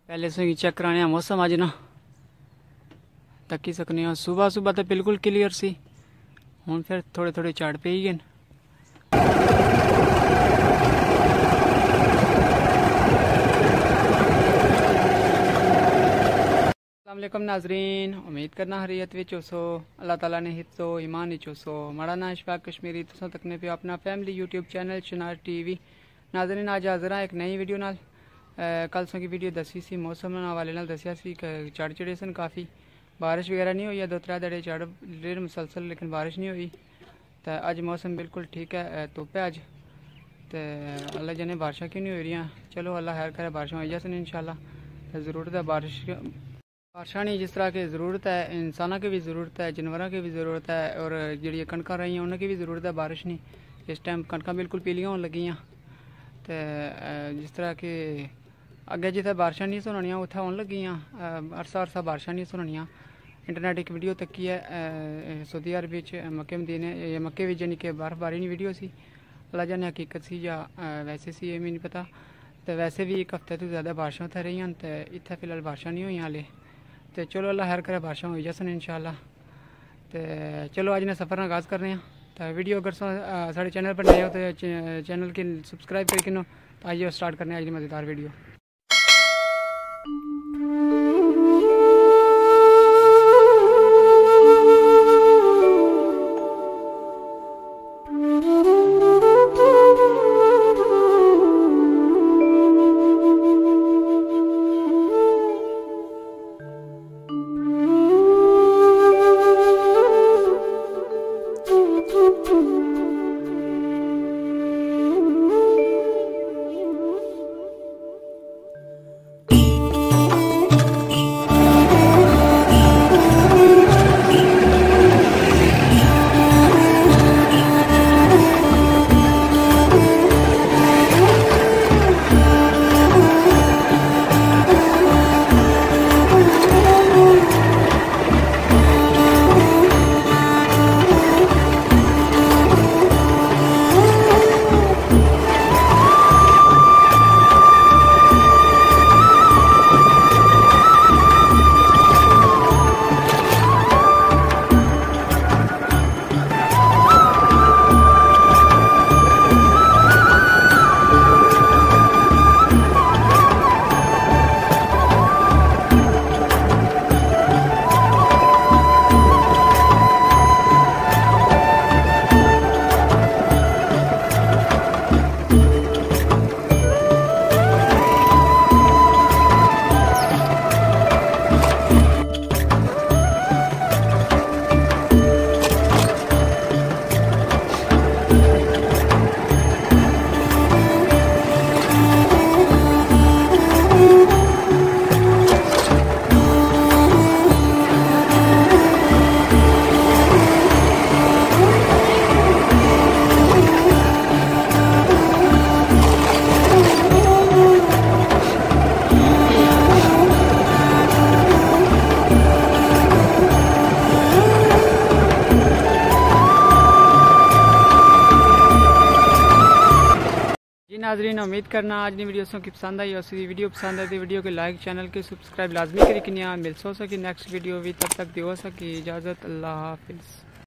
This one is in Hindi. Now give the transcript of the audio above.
पहले से चेक कराने मौसम अज ना तकी सकने सुबह सुबह तो बिल्कुल क्लीयर सी हुण फिर थोड़े थोड़े झड़ पे ही गए। अस्सलामुअलैकुम नाजरीन, उम्मीद करना हरियत विच होसो, अल्लाह ताला ने हिफ्ज़ो ईमान विच होसो। माड़ा ना इशफाक कश्मीरी तुसां तकने पे अपना family YouTube channel Shanar TV. नाजरीन आज हाज़र हाँ एक नई वीडियो नाल। कल सो की वीडियो दसी सी मौसम हवाले नाल दसिया सी झड़ चढ़े सन काफ़ी, बारिश वगैरह नहीं हुई है, 2-3 दिन झड़ रेड़ मुसलसल लेकिन बारिश नहीं हुई। तो अज मौसम बिल्कुल ठीक है, धुप है अज। तो अल्लाह जाने बारिशां क्यों नहीं हो रही। चलो अल्लाह खैर करे, बारिशां हो जासन इंशाल्लाह। तो ज़रूरत है बारिशां नहीं, जिस तरह की ज़रूरत है इंसानों की भी ज़रूरत है, जानवरों की भी ज़रूरत है, और जी कणक रही हैं उनकी भी ज़रूरत है बारिश नहीं। इस टाइम कणक बिल्कुल पीलियां होने लगी। तो जिस तरह की अगे जिथे बारिशां नहीं सुननियाँ उत्थे होने लगी, अरसा अरसा बारिशां नहीं सुननियाँ। इंटरनेट एक वीडियो तकी है सऊदी अरब मक्के मदीने मक्के विच यानी कि बर्फबारी नहीं वीडियो सी, अल्लाह जाने हकीकत सी या वैसे सी ये भी नहीं पता। तो वैसे भी एक हफ्ते तो ज़्यादा बारिशां उत्थे रही हैं, तो इत्थे फिलहाल बारिशां नहीं हुई हाले। तो चलो अल्लाह खैर करे बारिशां हो जासन इंशाल्लाह। तो चलो अज ने सफ़र आगाज़ करने। तो वीडियो अगर साढ़े चैनल पर नए हो तो चैनल की सब्सक्राइब करके नो। तो आइए स्टार्ट करने आज की मज़ेदार वीडियो। नाजरीन उम्मीद करना आज की वीडियो की पसंद आई। और वीडियो पसंद आई तो वीडियो के लाइक, चैनल के सब्सक्राइब लाजमी करी कि मिल सो सकी नेक्स्ट वीडियो भी। तब तक दियो सकी इजाज़त, अल्लाह हाफिज़।